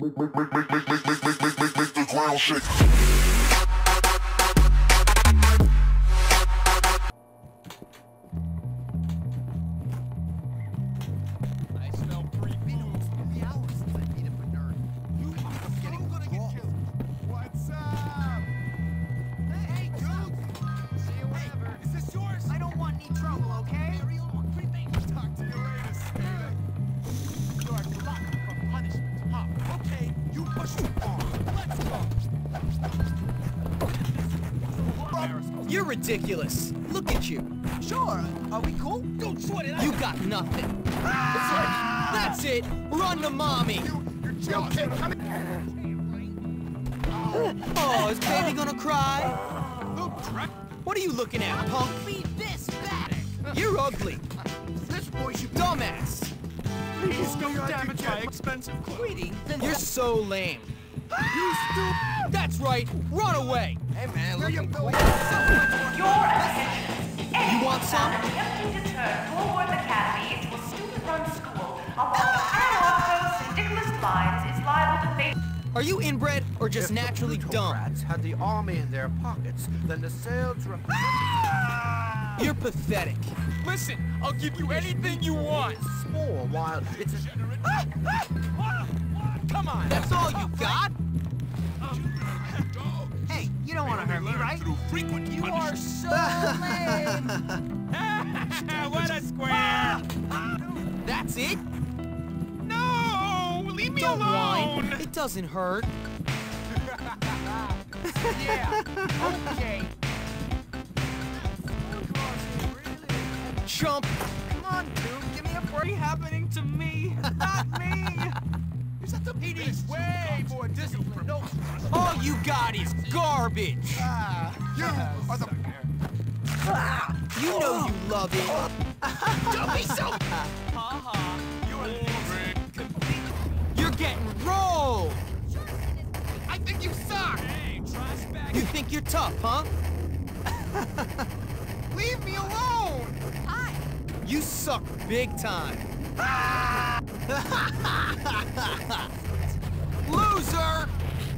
Make the ground shake. You're ridiculous. Look at you. Sure. Are we cool? Don't sweat it out. You got nothing. That's it. Run to mommy. Yo, kid, come here. Oh, is baby gonna cry? What are you looking at, punk? Feed this back. You're ugly. This boy should Dumbass. please don't damage my expensive clothing. You're so lame. That's right. Run away. Hey, man, look at Your attention. You want some? Attempting to turn Forward Academy into a student-run school along the analog syndicalist lines is liable to face. Are you inbred or just naturally dumb? Rats had the army in their pockets, then the sales rep. You're pathetic. Listen, I'll give you anything you want. It's small, while it's a... Come on. That's all you got? Hey, you don't want to hurt me, right? You are so lame. What a square. That's it? No, leave me Don't alone. whine. It doesn't hurt. Yeah, okay. Chump. Come on, dude, give me a break. Happening to me, not me. Is that the he needs way more discipline. No. All you got is garbage. You are the. You know you love it. Don't be so. Ha You're getting rolled. I think you suck. Hey, You think you're tough, huh? leave me alone. You suck big time. Loser!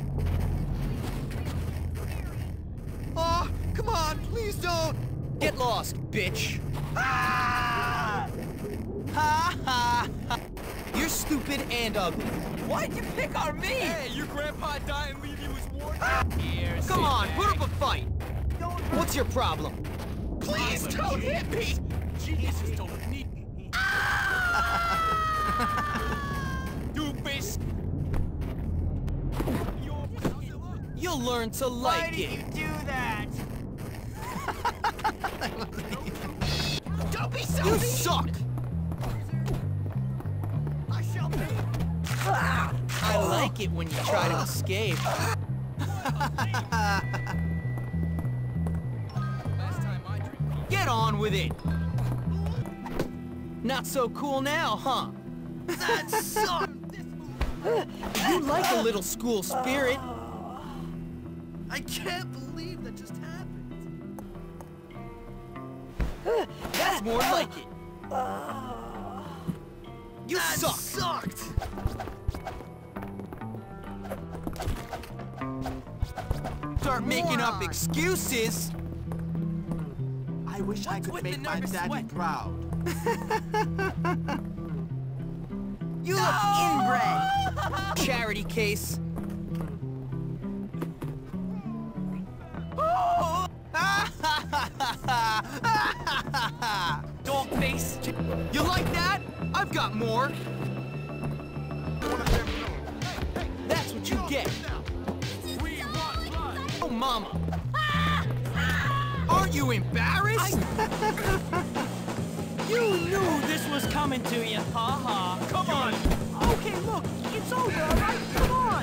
Oh, come on, please don't. Get lost, bitch. Ha ha ha. You're stupid and ugly. Why'd you pick on me? Hey, your grandpa died and leave you his ward. Here, Come on, put up a fight. What's your problem? Please don't hit me. Jesus, don't need me. Doofus. You'll learn to like it. do that? Don't be so You mean. suck. I shall pay. I like it when you try to escape. Last time I drank. Get on with it. Not so cool now, huh? That sucked. You like a little school spirit. I can't believe that just happened. That's more like it. You That suck. sucked. Start making up Moron. excuses. I wish I could with the make my nervous daddy sweat? proud. You look inbred. Charity case. Dog face. You like that? I've got more. That's what you get. We want blood. Oh, mama. Aren't you embarrassed? You knew this was coming to you. Ha ha. Come on. Okay, look, it's over, all right? Come on.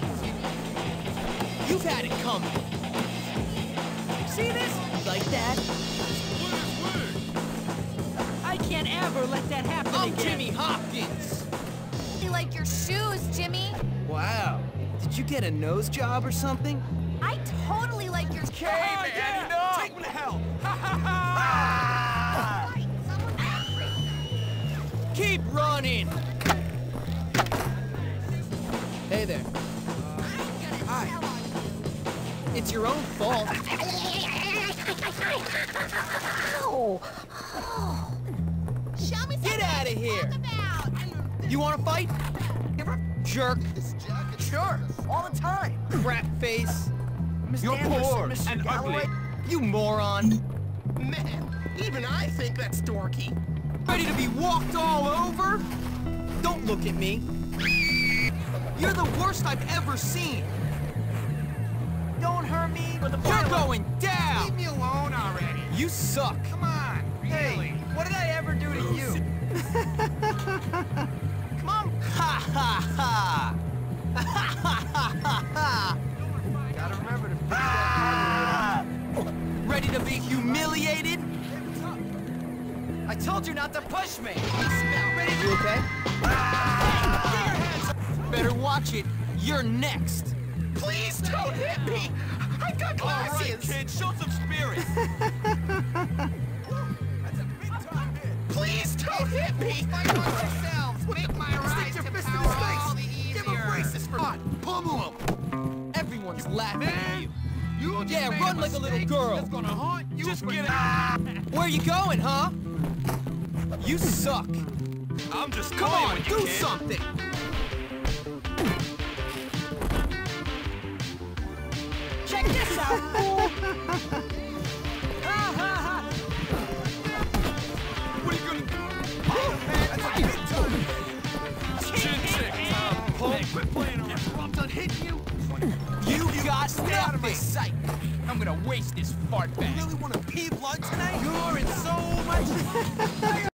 You've had it coming. See this? Like that? I can't ever let that happen I'm again. Jimmy Hopkins. You like your shoes, Jimmy? Wow. Did you get a nose job or something? I totally like your shoes. Hey, man, yeah. take me to hell. Ha ha ha. Keep running. Hey there. Hi. It's your own fault. Show me Get out of here! You want to fight? Jerk. Sure, all the time. Crap face. Miss You're Anderson, poor Mr. and Galloway. ugly. You moron. Man, even I think that's dorky. Ready to be walked all over? Don't look at me. You're the worst I've ever seen. Don't hurt me with the You're violence. going down. Leave me alone already. You suck. Come on, really? Hey, what did I ever do to you? Come on. Ha ha ha. Ha ha ha ha. Gotta remember to fix that Ready to be humiliated? I told you not to push me. You okay? Better watch it. You're next. Please don't hit me. I've got glasses. All right, kid, show some spirit. Please don't hit me. Fight amongst yourselves. Make my rise to power all the easier. Give him braces for fun. Pummel him. Everyone's laughing at you. You Yeah, just made run a like a little mistake girl. That's gonna haunt you. Just for get now. Where you going, huh? You suck. I'm just Come playing on, with you, do kid. something. Check this out, fool! What are you gonna do? That's a big time. Chin check time, punk. Quit playing around. I'm done hitting you. You got Get out of my nothing. sight. I'm gonna waste this fart bag. You really want to pee blood tonight? You're in so much.